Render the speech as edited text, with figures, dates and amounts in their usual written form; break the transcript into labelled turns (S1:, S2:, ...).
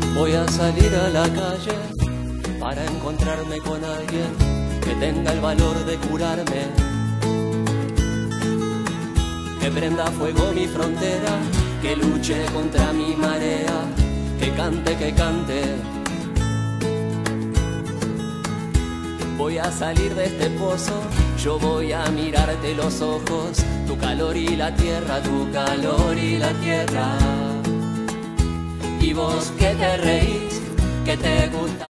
S1: Voy a salir a la calle para encontrarme con alguien que tenga el valor de curarme, que prenda fuego mi frontera, que luche contra mi marea, que cante, que cante. Voy a salir de este pozo, yo voy a mirarte los ojos, tu calor y la tierra, tu calor y la tierra. Y vos que te reís, que te gusta.